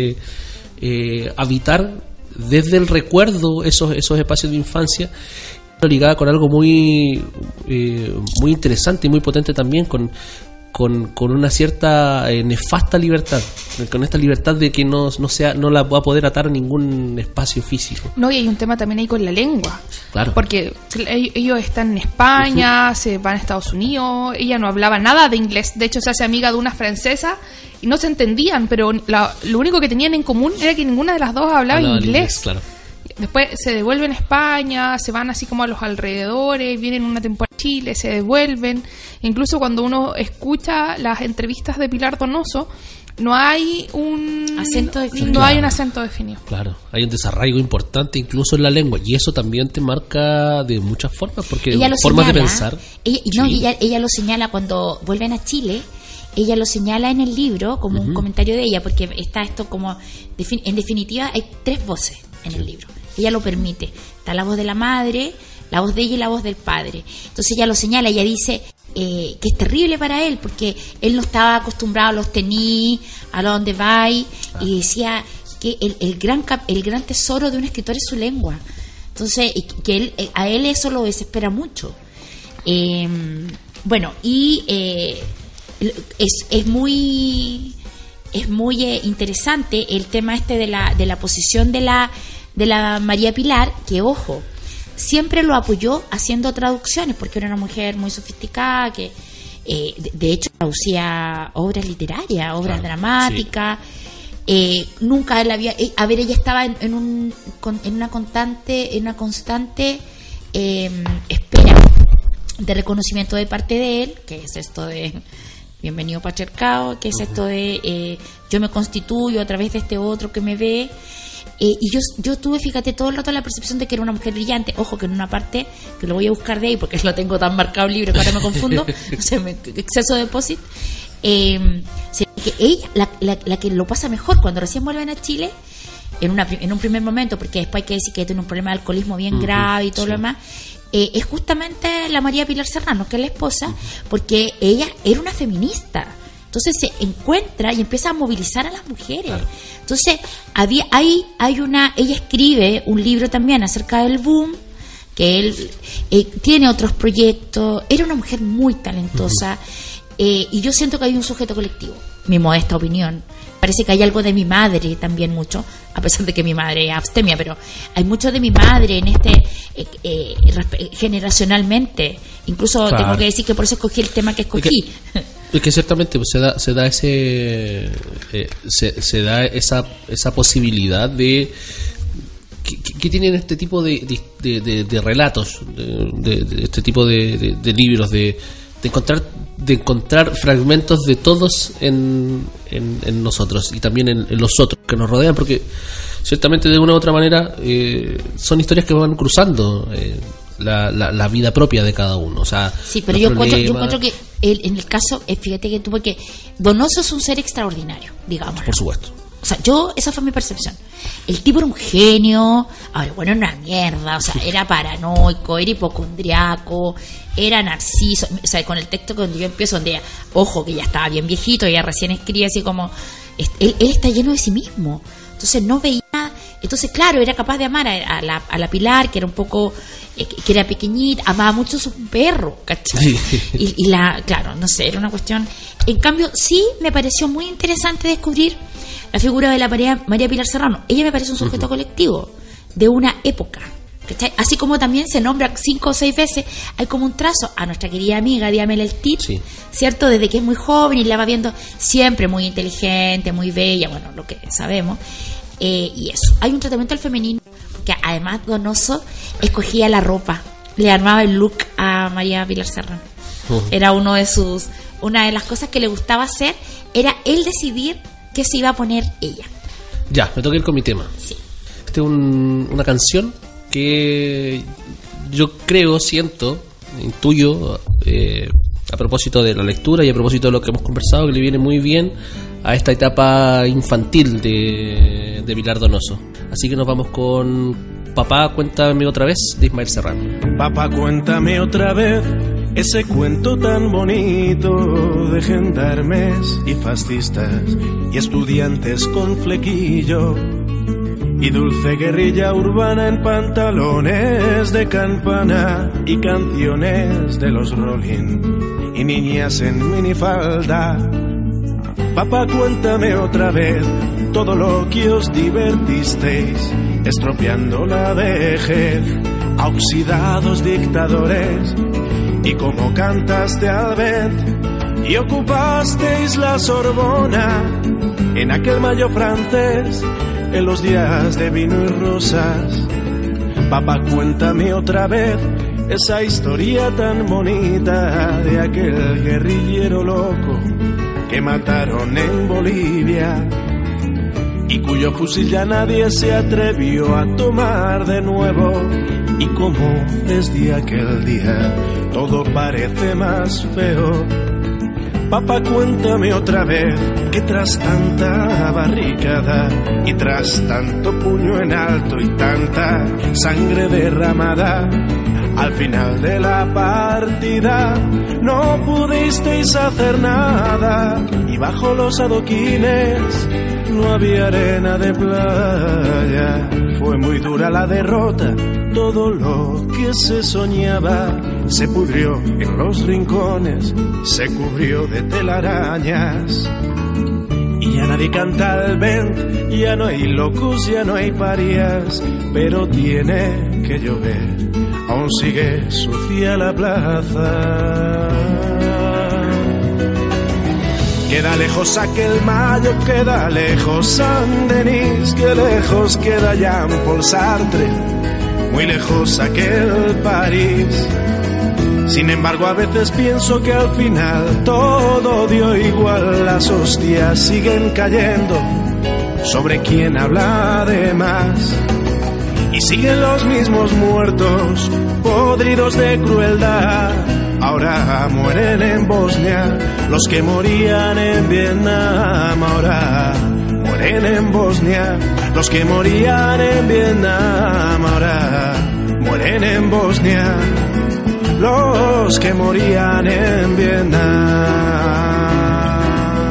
habitar desde el recuerdo esos espacios de infancia, ligada con algo muy interesante y muy potente también, con una cierta nefasta libertad, con esta libertad de que no la va a poder atar a ningún espacio físico. No, y hay un tema también ahí con la lengua, claro, porque ellos están en España, se van a Estados Unidos, ella no hablaba nada de inglés, de hecho se hace amiga de una francesa y no se entendían, pero lo único que tenían en común era que ninguna de las dos hablaba inglés. Claro. Después se devuelven a España, se van así como a los alrededores, vienen una temporada a Chile, se devuelven. Incluso cuando uno escucha las entrevistas de Pilar Donoso, no hay un acento definido. Claro, hay un desarraigo importante incluso en la lengua, y eso también te marca de muchas formas, porque formas de pensar. Ella lo señala cuando vuelven a Chile. Ella lo señala en el libro como un comentario de ella, porque está esto como, en definitiva, hay 3 voces en el libro. Ella lo permite. Está la voz de la madre, la voz de ella y la voz del padre. Entonces ella lo señala, ella dice que es terrible para él, porque él no estaba acostumbrado a los tenis, a donde va, y decía que el gran tesoro de un escritor es su lengua. Entonces, que a él eso lo desespera mucho. Bueno, y es muy interesante el tema de la posición de la María Pilar, que ojo, siempre lo apoyó haciendo traducciones, porque era una mujer muy sofisticada que de hecho traducía obras literarias, obras dramáticas. Sí. Nunca él había ella estaba en una constante espera de reconocimiento de parte de él, que es esto de bienvenido Patriarcado, que es esto de yo me constituyo a través de este otro que me ve, y yo tuve, fíjate, todo el rato la percepción de que era una mujer brillante. Ojo que en una parte, que lo voy a buscar de ahí porque lo tengo tan marcado libre que ahora me confundo, no sé, exceso de posit, que ella, la que lo pasa mejor cuando recién vuelven a Chile, en un primer momento, porque después hay que decir que tiene un problema de alcoholismo bien grave y todo lo demás, es justamente la María Pilar Serrano, que es la esposa, porque ella era una feminista. Entonces se encuentra y empieza a movilizar a las mujeres. Claro. Entonces ella escribe un libro también acerca del boom, que él tiene otros proyectos. Era una mujer muy talentosa. Y yo siento que hay un sujeto colectivo, mi modesta opinión. Parece que hay algo de mi madre también, mucho, a pesar de que mi madre es abstemia, pero hay mucho de mi madre en generacionalmente. Incluso claro, tengo que decir que por eso escogí el tema que escogí. Es que ciertamente pues, se da esa posibilidad de que tienen este tipo de relatos, de este tipo de libros, de encontrar fragmentos de todos en nosotros y también en los otros que nos rodean, porque ciertamente de una u otra manera son historias que van cruzando la vida propia de cada uno. O sea, sí, pero yo encuentro que en el caso, fíjate que porque Donoso es un ser extraordinario, digamos. Por supuesto. O sea, esa fue mi percepción. El tipo era un genio, ahora bueno, era una mierda, o sea, era paranoico, era hipocondriaco, era narciso, o sea, con el texto cuando yo empiezo, donde, ojo, que ya estaba bien viejito, ya recién escribía así como, él está lleno de sí mismo, entonces no veía, entonces claro, era capaz de amar a la Pilar, que era un poco, que era pequeñita, amaba mucho a su perro, ¿cachai? Sí. Claro, no sé, era una cuestión, en cambio, sí me pareció muy interesante descubrir la figura de la María Pilar Serrano. Ella me parece un sujeto colectivo de una época, ¿cachai? Así como también se nombra 5 o 6 veces, hay como un trazo a nuestra querida amiga Diamela El Tit, sí, ¿cierto? Desde que es muy joven y la va viendo siempre muy inteligente, muy bella, bueno, lo que sabemos, y eso. Hay un tratamiento al femenino, porque además Donoso escogía la ropa, le armaba el look a María Pilar Serrano. Era una de las cosas que le gustaba hacer, era él decidir qué se iba a poner ella. Ya, me toca ir con mi tema. Sí. Este es una canción que yo siento, intuyo, a propósito de la lectura y a propósito de lo que hemos conversado, que le viene muy bien a esta etapa infantil de Pilar Donoso. Así que nos vamos con Papá, cuéntame otra vez, de Ismael Serrano. Papá, cuéntame otra vez ese cuento tan bonito de gendarmes y fascistas y estudiantes con flequillo y dulce guerrilla urbana en pantalones de campana y canciones de los Rolling y niñas en minifalda. Papá, cuéntame otra vez todo lo que os divertisteis estropeando la vejez a oxidados dictadores, y cómo cantaste al vent y ocupasteis la Sorbona en aquel mayo francés, en los días de vino y rosas. Papá, cuéntame otra vez esa historia tan bonita de aquel guerrillero loco que mataron en Bolivia y cuyo fusil ya nadie se atrevió a tomar de nuevo, y cómo desde aquel día todo parece más feo. Papá, cuéntame otra vez que tras tanta barricada y tras tanto puño en alto y tanta sangre derramada, al final de la partida no pudisteis hacer nada, y bajo los adoquines no había arena de playa. Fue muy dura la derrota, todo lo que se soñaba se pudrió en los rincones, se cubrió de telarañas. Y ya nadie canta al vent, ya no hay locos, ya no hay parias, pero tiene que llover, aún sigue sucia la plaza. Queda lejos aquel mayo, queda lejos Saint-Denis, que lejos queda Jean-Paul Sartre, muy lejos aquel París. Sin embargo, a veces pienso que al final todo dio igual, las hostias siguen cayendo sobre quien habla de más. Y siguen los mismos muertos, podridos de crueldad. Ahora mueren en Bosnia los que morían en Vietnam. Ahora mueren en Bosnia los que morían en Vietnam. Ahora mueren en Bosnia los que morían en Vietnam.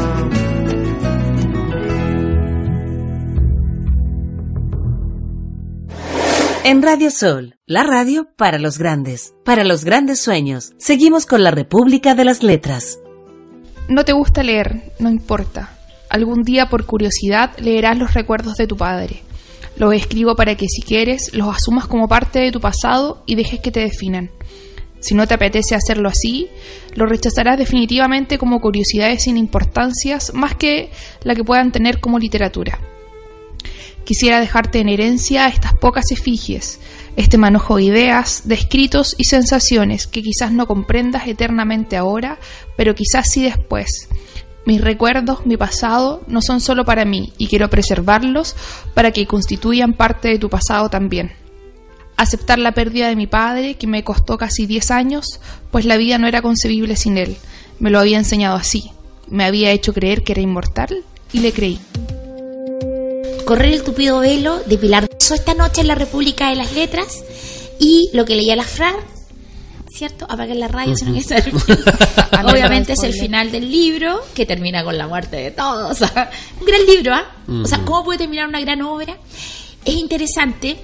En Radio Sol, la radio para los grandes sueños. Seguimos con la República de las Letras. No te gusta leer, no importa. Algún día por curiosidad leerás los recuerdos de tu padre. Los escribo para que si quieres los asumas como parte de tu pasado y dejes que te definan. Si no te apetece hacerlo así, lo rechazarás definitivamente como curiosidades sin importancias más que la que puedan tener como literatura. Quisiera dejarte en herencia estas pocas efigies, este manojo de ideas, de escritos y sensaciones que quizás no comprendas eternamente ahora, pero quizás sí después. Mis recuerdos, mi pasado, no son solo para mí y quiero preservarlos para que constituyan parte de tu pasado también. Aceptar la pérdida de mi padre, que me costó casi 10 años, pues la vida no era concebible sin él. Me lo había enseñado así. Me había hecho creer que era inmortal y le creí. Correr el tupido velo de Pilar Donoso esta noche en la República de las Letras. Y lo que leía la Fran, ¿cierto? Apaguen la radio, sino que está obviamente es el final del libro, que termina con la muerte de todos. O sea, un gran libro, ¿ah? O sea, ¿cómo puede terminar una gran obra? Es interesante.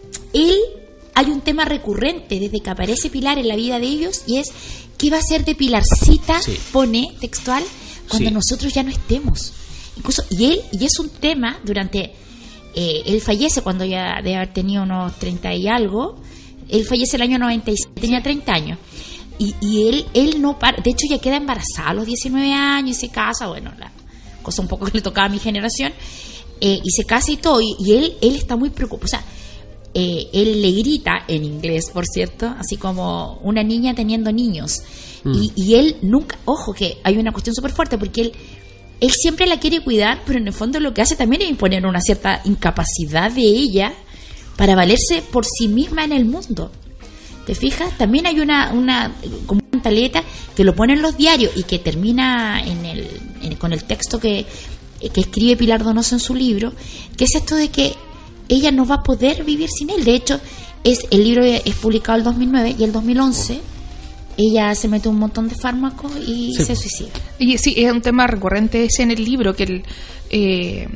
Hay un tema recurrente desde que aparece Pilar en la vida de ellos, y es ¿qué va a ser de Pilarcita? Sí. Pone textual, cuando nosotros ya no estemos. Incluso, y es un tema durante él fallece cuando ya debe haber tenido unos 30 y algo. Él fallece el año 96, tenía 30 años. Y él no para, de hecho ya queda embarazada a los 19 años y se casa, bueno, la cosa un poco que le tocaba a mi generación, y se casa y todo, y él está muy preocupado. O sea, él le grita en inglés, por cierto, así como una niña teniendo niños. Y él nunca, ojo que hay una cuestión súper fuerte, porque él siempre la quiere cuidar, pero en el fondo lo que hace también es imponer una cierta incapacidad de ella para valerse por sí misma en el mundo. ¿Te fijas? También hay una como una pantaleta que lo pone en los diarios y que termina con el texto que escribe Pilar Donoso en su libro, que es esto de que ella no va a poder vivir sin él. De hecho, el libro es publicado el 2009 y el 2011 ella se mete un montón de fármacos y se suicida. Y sí, es un tema recurrente ese en el libro, que el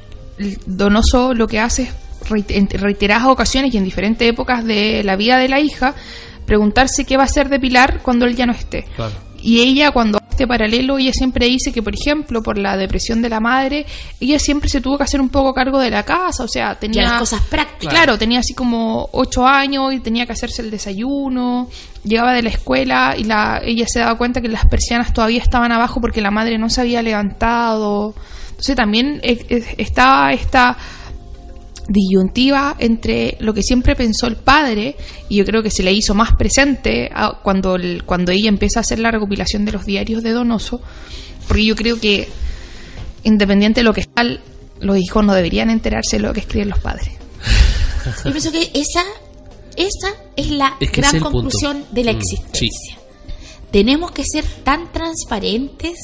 Donoso lo que hace es en reiteradas ocasiones y en diferentes épocas de la vida de la hija preguntarse qué va a ser de Pilar cuando él ya no esté. Claro. Y ella, cuando hace este paralelo, ella siempre dice que, por ejemplo, por la depresión de la madre, ella siempre se tuvo que hacer un poco cargo de la casa, o sea, tenía las cosas prácticas. Claro, tenía así como 8 años y tenía que hacerse el desayuno, llegaba de la escuela y ella se daba cuenta que las persianas todavía estaban abajo porque la madre no se había levantado. Entonces también estaba esta disyuntiva entre lo que siempre pensó el padre, y yo creo que se le hizo más presente cuando ella empieza a hacer la recopilación de los diarios de Donoso, porque yo creo que independiente de lo que está, los hijos no deberían enterarse de lo que escriben los padres. Yo pienso que esa es la gran conclusión de la existencia. Sí. Tenemos que ser tan transparentes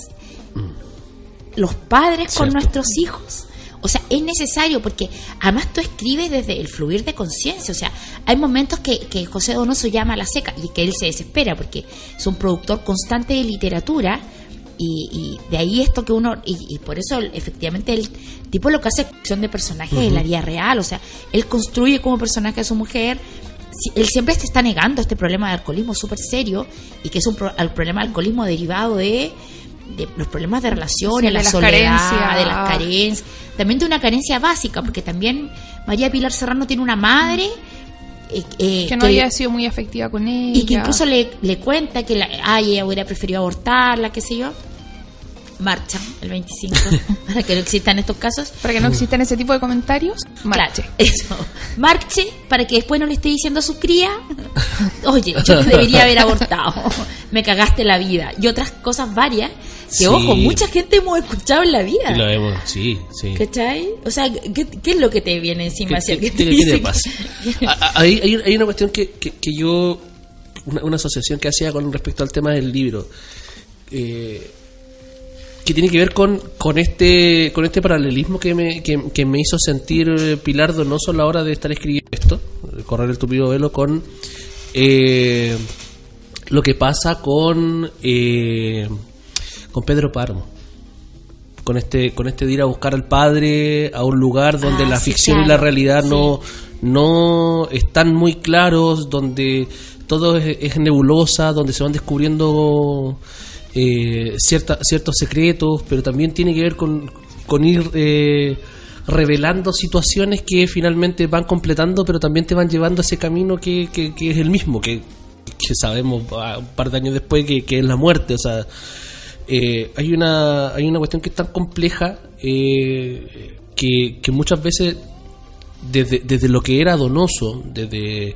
los padres con nuestros hijos. O sea, es necesario, porque además tú escribes desde el fluir de conciencia. O sea, hay momentos que José Donoso llama a la seca y que él se desespera porque es un productor constante de literatura, y de ahí esto que uno, y por eso efectivamente el tipo lo que hace es construcción de personajes de la vida real. O sea, él construye como personaje a su mujer. Él siempre te está negando este problema de alcoholismo súper serio, y que es el problema de alcoholismo derivado de los problemas de relaciones, la soledad, de las carencias, también de una carencia básica, porque también María Pilar Serrano tiene una madre que no había sido muy afectiva con ella, y que incluso le cuenta que ella hubiera preferido abortarla, qué sé yo. Marcha el 25 para que no existan estos casos, para que no existan ese tipo de comentarios. Marche. Claro, eso. Marche para que después no le esté diciendo a su cría, oye, yo debería haber abortado, me cagaste la vida, y otras cosas varias que, ojo, mucha gente hemos escuchado en la vida. Lo hemos, sí. ¿Cachai? O sea, ¿qué es lo que te viene encima? ¿Qué te pasa? Hay una cuestión que yo, una asociación que hacía con respecto al tema del libro, que tiene que ver con este paralelismo que me hizo sentir Pilar Donoso a la hora de estar escribiendo esto, Correr el tupido velo, con lo que pasa con Pedro Páramo, con este de ir a buscar al padre a un lugar donde la ficción y la realidad no no están muy claros, donde todo es nebulosa, donde se van descubriendo ciertos secretos, pero también tiene que ver con ir revelando situaciones que finalmente van completando, pero también te van llevando a ese camino que es el mismo, que sabemos un par de años después que es la muerte. O sea, hay una cuestión que es tan compleja que muchas veces desde lo que era Donoso, desde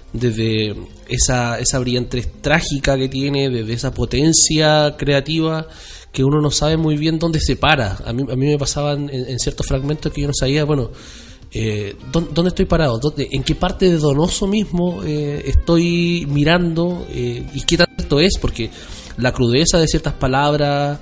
esa brillantez trágica que tiene, desde esa potencia creativa, que uno no sabe muy bien dónde se para. A mí me pasaban en ciertos fragmentos que yo no sabía, bueno, ¿dónde estoy parado? ¿En qué parte de Donoso mismo estoy mirando? ¿Y qué tanto es? Porque la crudeza de ciertas palabras,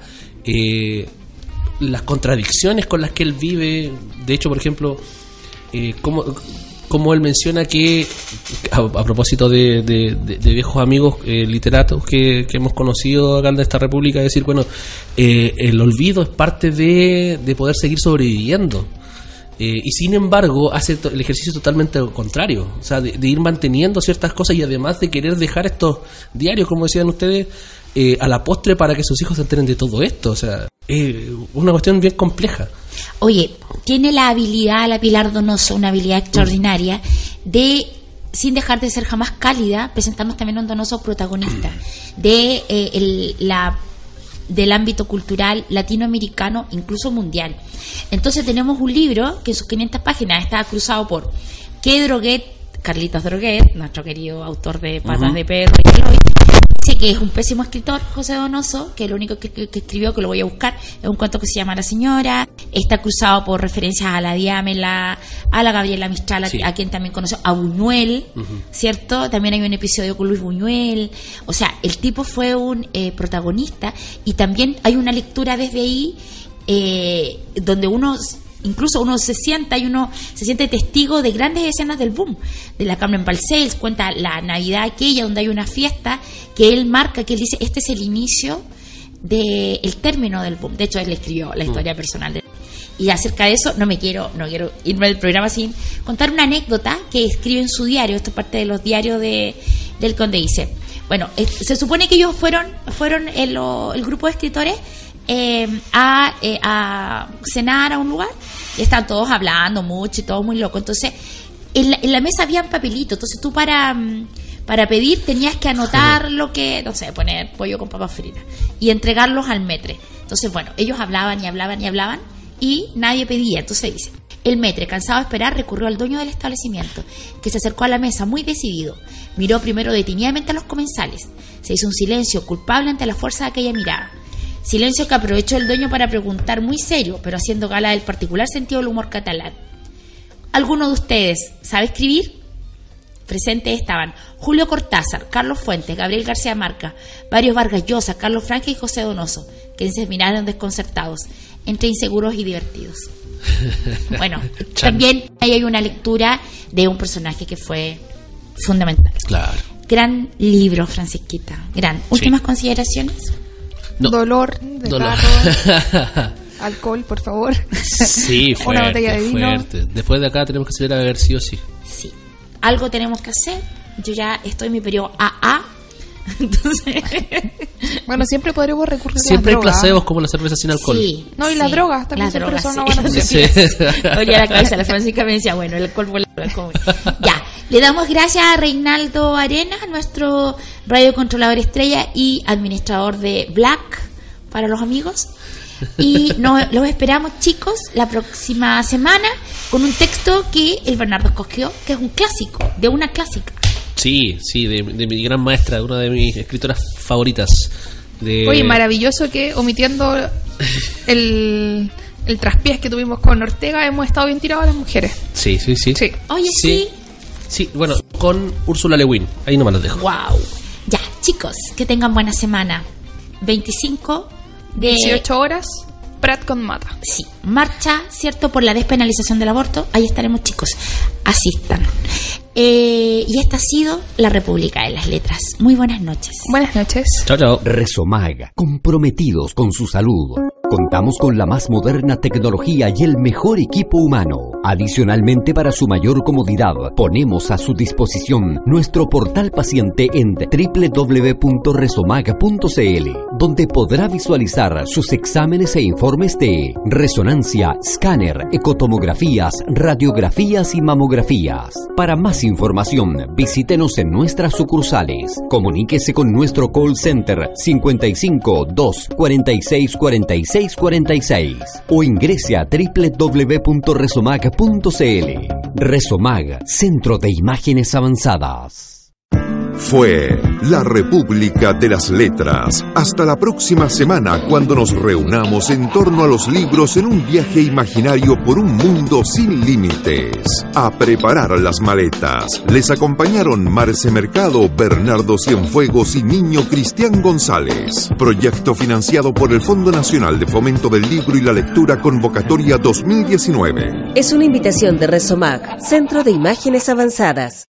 las contradicciones con las que él vive. De hecho, por ejemplo, como él menciona que, a propósito de viejos amigos literatos que hemos conocido acá en esta república, decir, bueno, el olvido es parte de poder seguir sobreviviendo. Y sin embargo hace el ejercicio totalmente contrario, o sea, de ir manteniendo ciertas cosas, y además de querer dejar estos diarios, como decían ustedes, a la postre para que sus hijos se enteren de todo esto. O sea, una cuestión bien compleja. Oye, tiene la habilidad, la Pilar Donoso, una habilidad extraordinaria de, sin dejar de ser jamás cálida, presentarnos también a un Donoso protagonista del ámbito cultural latinoamericano, incluso mundial. Entonces tenemos un libro que en sus 500 páginas está cruzado por Carlitos Droguet, nuestro querido autor de Patas de Perro y Eloy. Dice que es un pésimo escritor, José Donoso, que lo único que escribió, que lo voy a buscar, es un cuento que se llama La Señora. Está cruzado por referencias a la Diámela, a la Gabriela Mistral, sí, a quien también conoció, a Buñuel, ¿cierto? También hay un episodio con Luis Buñuel. O sea, el tipo fue un protagonista, y también hay una lectura desde ahí donde uno se siente testigo de grandes escenas del boom, de la Carmen Balcells. Cuenta la Navidad aquella donde hay una fiesta que él marca, que él dice, este es el inicio del término del boom. De hecho, él escribió la historia personal de... Y acerca de eso no quiero irme del programa sin contar una anécdota que escribe en su diario. Esto es parte de los diarios del Conde. Dice, bueno, se supone que ellos fueron el grupo de escritores a cenar a un lugar, y están todos hablando mucho y todo muy loco. Entonces en la mesa habían papelitos, entonces tú para pedir tenías que anotar lo que, no sé, poner pollo con papas fritas y entregarlos al maître. Entonces, bueno, ellos hablaban y hablaban y hablaban y nadie pedía. Entonces dice, el maître, cansado de esperar, recurrió al dueño del establecimiento, que se acercó a la mesa muy decidido. Miró primero detenidamente a los comensales. Se hizo un silencio culpable ante la fuerza de aquella mirada. Silencio que aprovechó el dueño para preguntar muy serio, pero haciendo gala del particular sentido del humor catalán. ¿Alguno de ustedes sabe escribir? Presentes estaban Julio Cortázar, Carlos Fuentes, Gabriel García Marca, varios Vargas Llosa, Carlos Franca y José Donoso, que se miraron desconcertados, entre inseguros y divertidos. Bueno, también ahí hay una lectura de un personaje que fue fundamental. Claro. Gran libro, Francisquita. Gran. ¿Últimas consideraciones? No. Dolor de carro, alcohol, por favor. Sí, fuerte, una botella de vino. Fuerte. Después de acá tenemos que salir a beber sí o sí. Sí, algo tenemos que hacer. Yo ya estoy en mi periodo AA. Entonces, bueno, siempre podremos recurrir siempre a las drogas. Siempre hay placebos como la cerveza sin alcohol. Sí, no, y las drogas también las siempre drogas, son sí. una buena opción. Sí. Oye, a la cabeza, la Francisca me decía, bueno, el alcohol fue ya, le damos gracias a Reinaldo Arenas, nuestro radiocontrolador estrella y administrador de Black para los amigos. Y los esperamos, chicos, la próxima semana con un texto que el Bernardo escogió, que es un clásico, de una clásica. Sí, de mi gran maestra, de una de mis escritoras favoritas. Oye, maravilloso que, omitiendo el traspiés que tuvimos con Ortega, hemos estado bien tirados a las mujeres. Sí. Oye, sí. Sí, bueno, con Úrsula Le Guin. Ahí nomás los dejo. Wow. Ya, chicos, que tengan buena semana. 25 de... 18 horas, Prat con Mata. Sí, marcha, ¿cierto?, por la despenalización del aborto. Ahí estaremos, chicos. Asistan. Y esta ha sido La República de las Letras. Muy buenas noches. Buenas noches. Chao. Resomag, comprometidos con su salud. Contamos con la más moderna tecnología y el mejor equipo humano. Adicionalmente, para su mayor comodidad, ponemos a su disposición nuestro portal paciente en www.resomag.cl, donde podrá visualizar sus exámenes e informes de resonancia, escáner, ecotomografías, radiografías y mamografías. Para más información, visítenos en nuestras sucursales. Comuníquese con nuestro call center 55 2 46 46 46 o ingrese a www.resomag.cl. Resomag, Centro de Imágenes Avanzadas. Fue La República de las Letras. Hasta la próxima semana, cuando nos reunamos en torno a los libros en un viaje imaginario por un mundo sin límites. A preparar las maletas. Les acompañaron Marce Mercado, Bernardo Cienfuegos y Niño Cristian González. Proyecto financiado por el Fondo Nacional de Fomento del Libro y la Lectura, Convocatoria 2019. Es una invitación de Resomag, Centro de Imágenes Avanzadas.